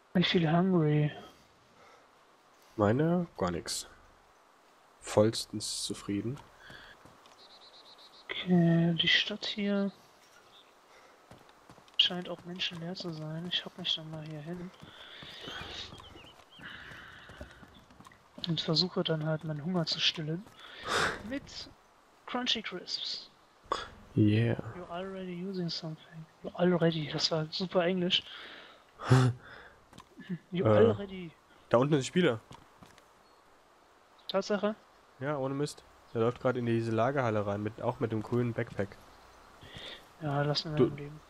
Ich viel hungry. Meine? Gar nichts. Vollstens zufrieden. Okay, die Stadt hier scheint auch menschenleer zu sein. Ich hock mich dann mal hier hin und versuche dann halt meinen Hunger zu stillen mit Crunchy Crisps. Yeah. You're already using something. You're already, das war super Englisch. You äh, already. da unten ist ein Spieler. Tatsache? Ja, ohne Mist. Der läuft gerade in diese Lagerhalle rein, auch mit dem grünen Backpack. Ja, lassen wir Du, im Leben.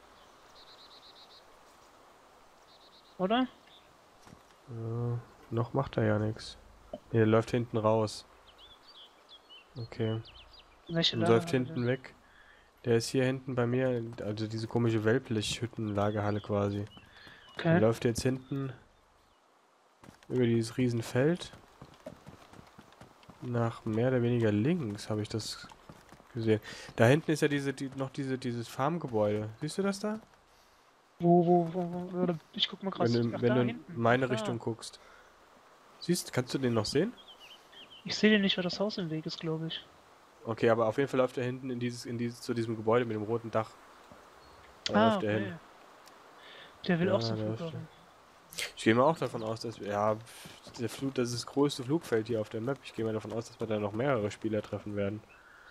Oder? noch macht er ja nichts. Der läuft hinten raus. Okay. Welche Und läuft Lagerhalle denn? hinten weg. Der ist hier hinten bei mir, also diese komische Wellblechhütten-Lagerhalle quasi. Der Okay. läuft jetzt hinten über dieses Riesenfeld nach mehr oder weniger links, habe ich das gesehen. Da hinten ist ja dieses Farmgebäude. Siehst du das da? Oder ich guck mal Wenn krass. du, Ach, wenn du da in hinten. Ach, meine da. Richtung guckst. Kannst du den noch sehen? Ich sehe den nicht, weil das Haus im Weg ist, glaube ich. Okay, aber auf jeden Fall läuft er hinten zu diesem Gebäude mit dem roten Dach. Da Ah, läuft er hin. okay. Der will auch Da zum läuft er. Flughafen. Ich gehe mal auch davon aus, dass ja, das ist das größte Flugfeld hier auf der Map. Ich gehe mal davon aus, dass wir da noch mehrere Spieler treffen werden.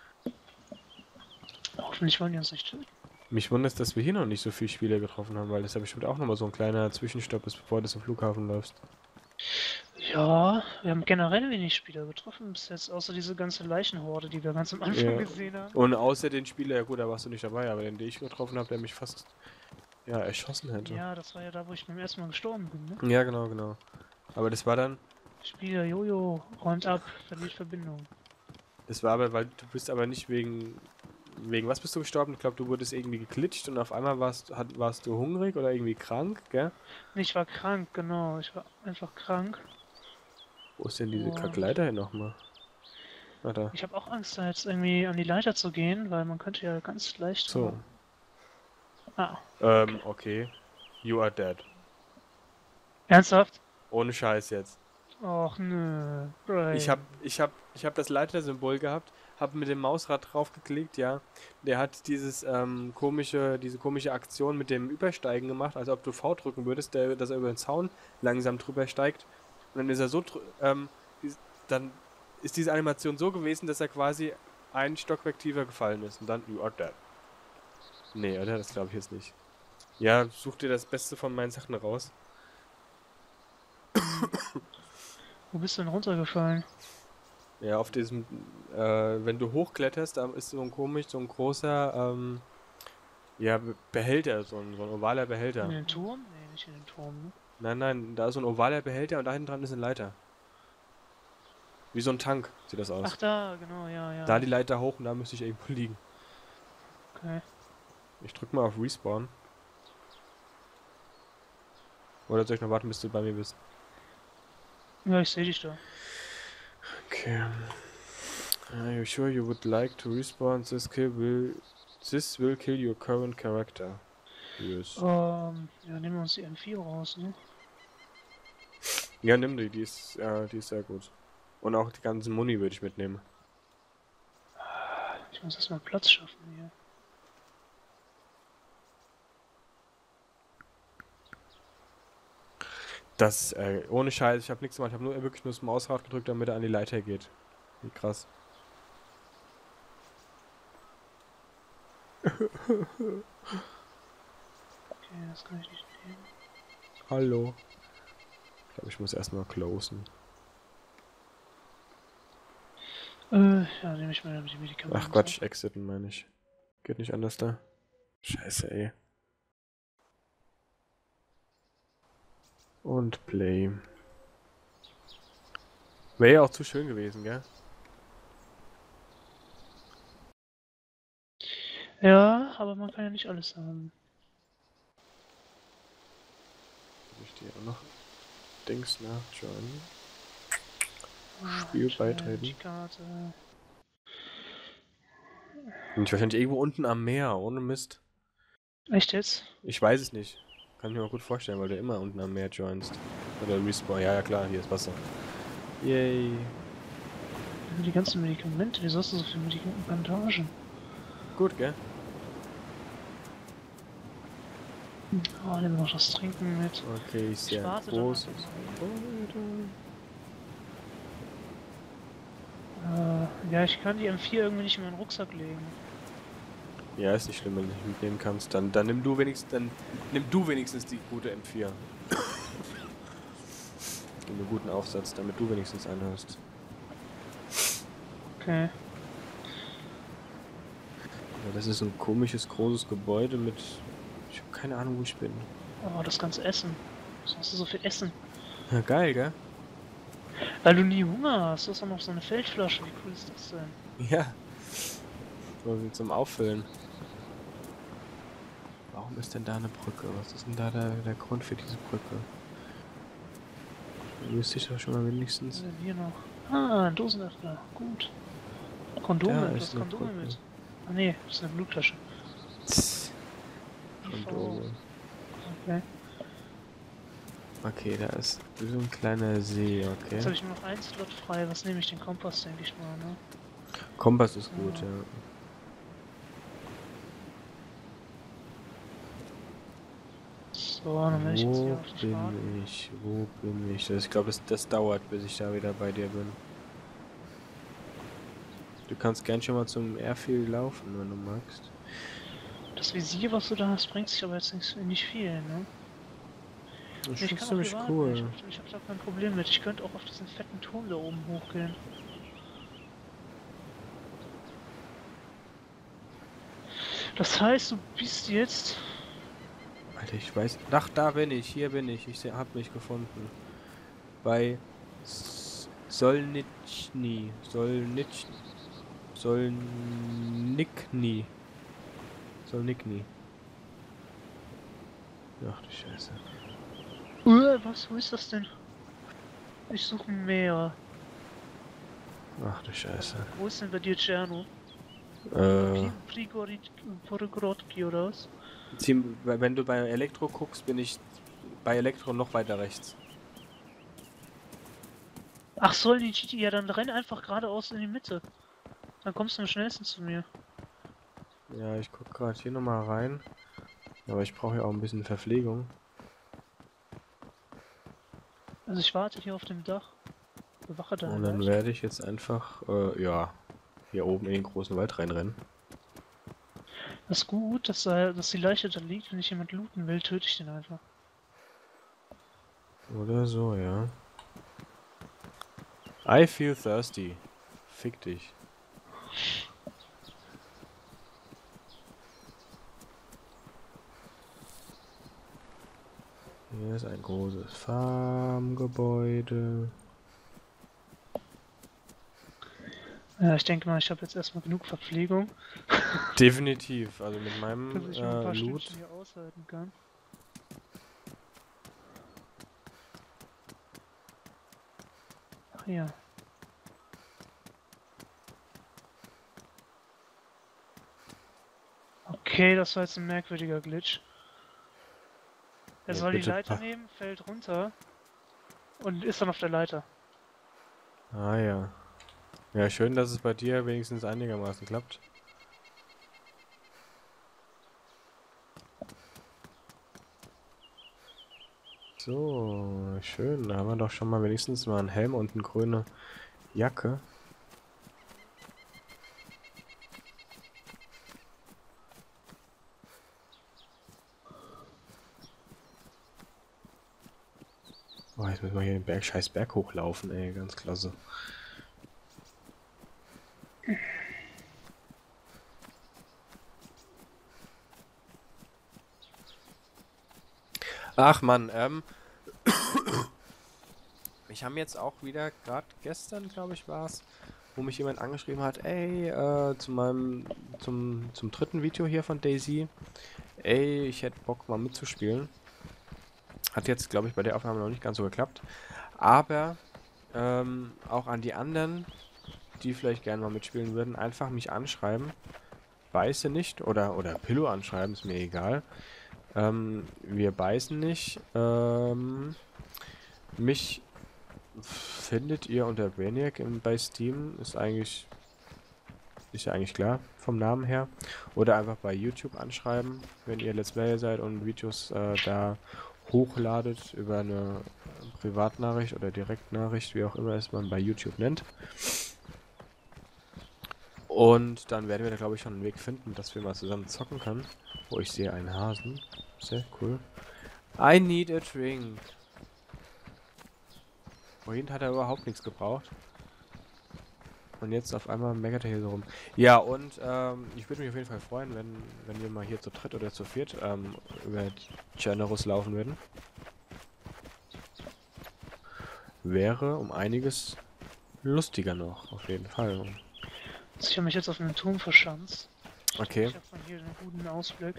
Hoffentlich wollen die uns nicht töten. Mich wundert es, dass wir hier noch nicht so viele Spieler getroffen haben, weil das ja bestimmt auch nochmal so ein kleiner Zwischenstopp ist, bevor du zum Flughafen läufst. Ja, wir haben generell wenig Spieler getroffen bis jetzt, außer diese ganze Leichenhorde, die wir ganz am Anfang Ja. gesehen haben. Und außer den Spieler, ja gut, da warst du nicht dabei, aber den ich getroffen habe, der mich fast ja, erschossen hätte. Ja, das war ja da, wo ich beim ersten Mal gestorben bin, ne? Ja, genau, genau. Aber das war dann, Spieler Jojo räumt ab, verliert Verbindung. das war aber, weil du bist aber nicht wegen was bist du gestorben? Ich glaube, du wurdest irgendwie geglitscht und auf einmal warst du hungrig oder irgendwie krank, gell? Nee, ich war krank, genau. Ich war einfach krank. Wo ist denn diese Und Kackleiter hin nochmal? Ah, da. ich habe auch Angst, da jetzt irgendwie an die Leiter zu gehen, weil man könnte ja ganz leicht So. so. Ah, okay. Okay. You are dead. Ernsthaft? Ohne Scheiß jetzt. Och nö, Ich hab, Brian. ich hab das Leitersymbol gehabt, hab mit dem Mausrad drauf geklickt, ja. Der hat diese komische Aktion mit dem Übersteigen gemacht, als ob du V drücken würdest, dass er über den Zaun langsam drüber steigt. Und dann ist er dann ist diese Animation so gewesen, dass er quasi ein Stockwerk tiefer gefallen ist. Und dann, you are dead. Nee, oder? Das glaube ich jetzt nicht. Ja, such dir das Beste von meinen Sachen raus. Hm. Wo bist du denn runtergefallen? Ja, auf diesem, wenn du hochkletterst, da ist so ein großer, ja, Behälter, so ein ovaler In Behälter. den Turm? Nee, nicht in den Turm, ne? Nein, nein, da ist so ein ovaler Behälter und da hinten dran ist eine Leiter. Wie so ein Tank sieht das Ach aus. da, genau, ja, Da ja. die Leiter hoch und da müsste ich irgendwo liegen. Okay. Ich drück mal auf Respawn. Oder soll ich noch warten, bis du bei mir bist? Ja, ich sehe dich da. Okay. Are you sure you would like to respawn? This will kill your current character. Yes. Ja, nehmen wir uns die M4 raus, ne? Ja, nimm die ist sehr gut. Und auch die ganzen Muni würde ich mitnehmen. Ich muss erstmal Platz schaffen hier. Ohne Scheiß, ich habe nichts gemacht, ich habe wirklich nur das Mausrad gedrückt, damit er an die Leiter geht. Wie krass. Okay, das kann ich nicht nehmen. Hallo. Ich glaube, ich muss erstmal closen. Ja, nehme ich mal die Medikamente. Ach Quatsch, exiten meine ich. Geht nicht anders da. Scheiße, ey. Und Play. Wäre ja auch zu schön gewesen, gell? Ja, aber man kann ja nicht alles haben. Soll ich dir auch noch Dings nachjoinen? Ah, Spiel beitreten. Die Karte. Bin ich wahrscheinlich irgendwo unten am Meer, ohne Mist. Echt jetzt? Ich weiß es nicht. Kann ich mir mal gut vorstellen, weil du immer unten am Meer joinst. Oder Respawn. Ja, ja klar, hier ist Wasser. Yay. Die ganzen Medikamente, wieso hast du so viele Medikamentangen? Gut, gell? Oh, nimm noch das Trinken mit. Okay, ich sehe ein warte dann großes einfach Gebäude. Ja, ich kann die M4 irgendwie nicht in meinen Rucksack legen. Ja, ist nicht schlimm, wenn du nicht mitnehmen kannst. Dann nimm du wenigstens die gute M4. Nimm einen guten Aufsatz, damit du wenigstens einen hast. Okay. Ja, das ist ein komisches, großes Gebäude mit... Ich habe keine Ahnung, wo ich bin. Oh, das ganze Essen. Was hast du so viel Essen? Ja, geil, gell? Weil du nie Hunger hast. Du hast auch noch so eine Feldflasche. Wie cool ist das denn? Ja. So zum Auffüllen. Warum ist denn da eine Brücke? Was ist denn da der Grund für diese Brücke? Wüsste ich doch schon mal wenigstens. Was ist denn hier noch? Ah, ein Dosenöffner. Gut. Kondome. Da Du ist hast eine Kondome Brücke. mit. Ah nee, das ist eine Blutflasche. Kondome. Okay. Okay, da ist so ein kleiner See, okay. Jetzt habe ich nur noch einen Slot frei. Was nehme ich? Den Kompass, denke ich mal, ne? Kompass ist gut, ja. So, dann werde ich jetzt hier auf dich warten. Wo bin ich? Ich glaube, das dauert, bis ich da wieder bei dir bin. Du kannst gern schon mal zum Airfield laufen, wenn du magst. Das Visier, was du da hast, bringt sich aber jetzt nicht viel, ne? Das Ich ist kann auch ziemlich hier warten. cool. Ich hab da kein Problem mit. Ich könnte auch auf diesen fetten Turm da oben hochgehen. Das heißt, du bist jetzt... Alter, ich weiß. Ach, da bin ich. Hier bin ich. Hab mich gefunden. Bei Solnitschny. Solnikny. Ach du Scheiße. Was? Wo ist das denn? Ich suche mehr. Ach du Scheiße. Wo ist denn bei dir Tscherno? Prigorod-Ki oder was? Wenn du bei Elektro guckst, bin ich bei Elektro noch weiter rechts. Ach, Solnitschny, ja, dann renn einfach geradeaus in die Mitte. Dann kommst du am schnellsten zu mir. Ja, ich guck gerade hier nochmal rein. Aber ich brauche ja auch ein bisschen Verpflegung. Also ich warte hier auf dem Dach. Bewache da. Und dann werde ich jetzt einfach, ja, hier oben in den großen Wald reinrennen. Das ist gut, dass die Leiche da liegt. Wenn ich jemand looten will, töte ich den einfach. Oder so, ja. I feel thirsty. Fick dich. Hier ist ein großes Farmgebäude. Ja, ich denke mal, ich habe jetzt erstmal genug Verpflegung. Definitiv, also mit meinem Dass ich noch ein paar Loot. Stündchen hier aushalten kann. Ach ja. Okay, das war jetzt ein merkwürdiger Glitch. Er Ja, soll die bitte Leiter nehmen, fällt runter und ist dann auf der Leiter. Ah ja. Ja, schön, dass es bei dir wenigstens einigermaßen klappt. So, schön. Da haben wir doch schon mal wenigstens mal einen Helm und eine grüne Jacke. Oh, jetzt müssen wir hier den scheiß Berg hochlaufen, ey. Ganz klasse. Ach man, ich habe jetzt auch wieder, gerade gestern, glaube ich, war es, wo mich jemand angeschrieben hat, ey, zum dritten Video hier von Daisy, ey, ich hätte Bock mal mitzuspielen. Hat jetzt, glaube ich, bei der Aufnahme noch nicht ganz so geklappt. Aber auch an die anderen, die vielleicht gerne mal mitspielen würden, einfach mich anschreiben. Weiße nicht oder Pillow anschreiben, ist mir egal. Wir beißen nicht. Mich findet ihr unter Brainiac bei Steam. Ist ja eigentlich klar vom Namen her. Oder einfach bei YouTube anschreiben, wenn ihr Let's Player seid und Videos da hochladet über eine Privatnachricht oder Direktnachricht, wie auch immer es man bei YouTube nennt. Und dann werden wir da, glaube ich, schon einen Weg finden, dass wir mal zusammen zocken können. Oh, ich sehe einen Hasen. Sehr cool. I need a drink. Vorhin hat er überhaupt nichts gebraucht. Und jetzt auf einmal meckert er hier so rum. Ja, und ich würde mich auf jeden Fall freuen, wenn wir mal hier zu dritt oder zu viert über Generous laufen würden. Wäre um einiges lustiger noch, auf jeden Fall. Also ich habe mich jetzt auf einen Turm verschanzt. Okay. Ich habe von hier einen guten Ausblick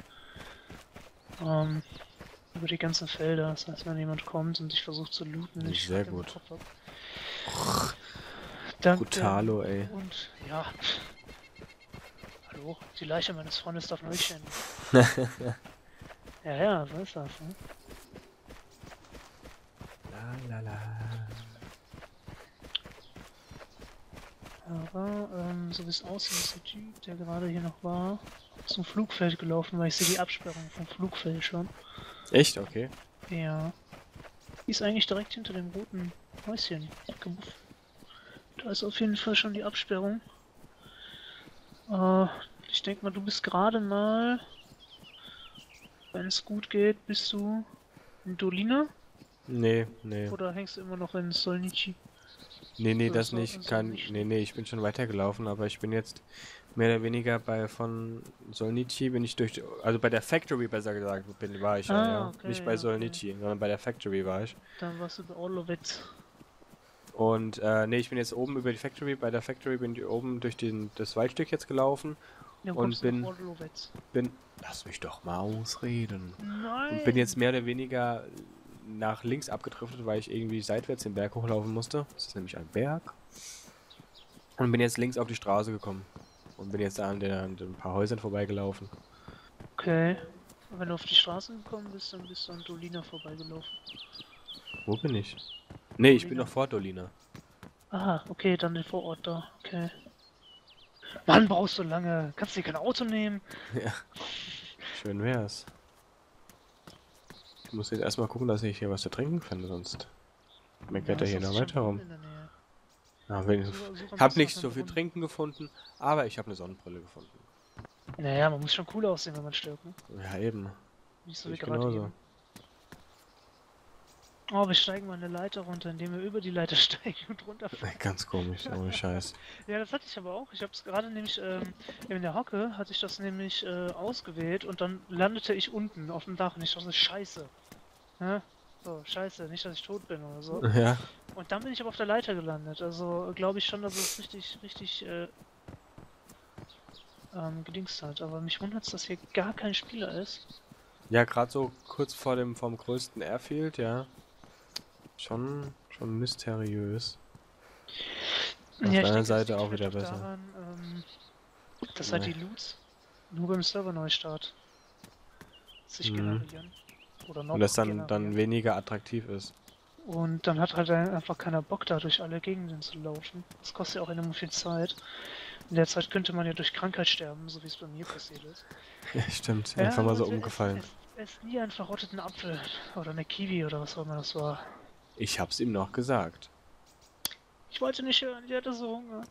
über die ganzen Felder. Das heißt, wenn jemand kommt und sich versucht zu looten, ich Sehr gut. Danke. Brutalo, ey. Und ja. Hallo, die Leiche meines Freundes darf nicht stehen. Ja, so ist das, ne? La. Aber, so wie es aussieht, ist der Typ, der gerade hier noch war, zum Flugfeld gelaufen, weil ich sehe die Absperrung vom Flugfeld schon. Echt? Okay. Ja. Die ist eigentlich direkt hinter dem roten Häuschen. Da ist auf jeden Fall schon die Absperrung. Ich denke mal, du bist gerade mal, wenn es gut geht, bist du in Dolina? Nee. Oder hängst du immer noch in Solnici? Nee, So, das so- nicht. so nicht. Nee, ich bin schon weitergelaufen, aber ich bin jetzt mehr oder weniger von Solnici bin ich also bei der Factory besser gesagt, war ich ja. Okay, Nicht bei Solnici, sondern bei der Factory war ich. Dann warst du bei Orlovec. Und nee, ich bin jetzt oben über die Factory, bei der Factory bin ich oben durch das Waldstück jetzt gelaufen Ja, und bin, Orlovec. lass mich doch mal ausreden. Nein! Und bin jetzt mehr oder weniger nach links abgedriftet, weil ich irgendwie seitwärts den Berg hochlaufen musste. Das ist nämlich ein Berg. Und bin jetzt links auf die Straße gekommen. Und bin jetzt da an ein paar Häusern vorbeigelaufen. Okay. Und wenn du auf die Straße gekommen bist, dann bist du an Dolina vorbeigelaufen. Wo bin ich? Nee, ich bin Dolina. noch vor Dolina. Aha, okay, dann den Vorort da. Okay. Mann, brauchst du lange. Kannst du dir kein Auto nehmen? Ja. Schön wär's. Ich muss jetzt erstmal gucken, dass ich hier was zu trinken finde, sonst meckert er hier noch weiter rum. Ja, ich habe nicht so viel Trinken gefunden, aber ich habe eine Sonnenbrille gefunden. Naja, man muss schon cool aussehen, wenn man stirbt, ne? Ja, eben. Nicht so wie Ich gerade genauso. eben. Oh, wir steigen mal eine Leiter runter, indem wir über die Leiter steigen und runterfallen. Ganz komisch, ohne Scheiß. Ja, das hatte ich aber auch. Ich habe es gerade nämlich in der Hocke hatte ich das nämlich ausgewählt und dann landete ich unten auf dem Dach und ich dachte, scheiße. Ja? So, scheiße, nicht, dass ich tot bin oder so. Ja. Und dann bin ich aber auf der Leiter gelandet. Also glaube ich schon, dass es richtig gedingst hat. Aber mich wundert es, dass hier gar kein Spieler ist. Ja, gerade so kurz vom größten Airfield, ja. Schon mysteriös. Auf der anderen Seite auch wieder besser. Daran, dass halt die Loots nur beim Server-Neustart sich generieren. Oder noch Und das dann generieren. weniger attraktiv ist. Und dann hat halt einfach keiner Bock, da durch alle Gegenden zu laufen. Das kostet ja auch enorm viel Zeit. In der Zeit könnte man ja durch Krankheit sterben, so wie es bei mir passiert ist. Ja, stimmt. Einfach mal so Leute, umgefallen. Esst nie einen verrotteten Apfel oder eine Kiwi oder was auch immer das war. Ich hab's ihm noch gesagt. Ich wollte nicht hören, ich hatte so Hunger.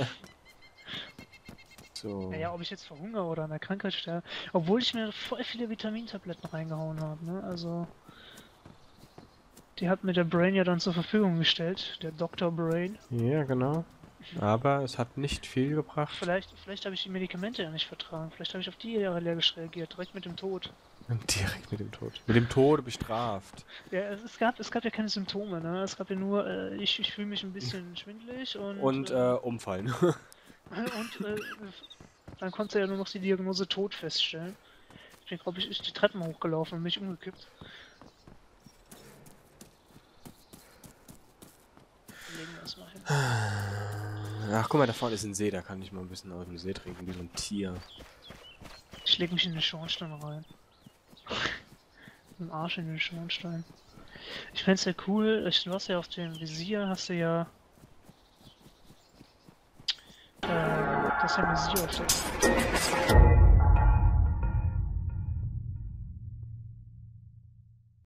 So. Naja, ob ich jetzt verhungere oder an der Krankheit sterbe. Obwohl ich mir voll viele Vitamintabletten reingehauen habe, ne? Also. Die hat mir der Brain ja dann zur Verfügung gestellt, der Dr. Brain. Ja, genau. Aber es hat nicht viel gebracht. Vielleicht habe ich die Medikamente ja nicht vertragen. Vielleicht habe ich auf die allergisch reagiert, direkt mit dem Tod. Direkt mit dem Tod. Mit dem Tode bestraft. Ja, es gab ja keine Symptome, ne? Es gab ja nur, ich fühle mich ein bisschen schwindelig und umfallen. und dann konnte er ja nur noch die Diagnose Tod feststellen. Ich bin, glaube ich, die Treppen hochgelaufen und mich umgekippt. Legen wir erstmal hin. Ach, guck mal, da vorne ist ein See, da kann ich mal ein bisschen aus dem See trinken, wie so ein Tier. Ich leg mich in den Schornstein rein. mit dem Arsch in den Schornstein. Ich fänd's ja cool, du hast ja auf dem Visier, hast du ja das ist ja ein Visier auf der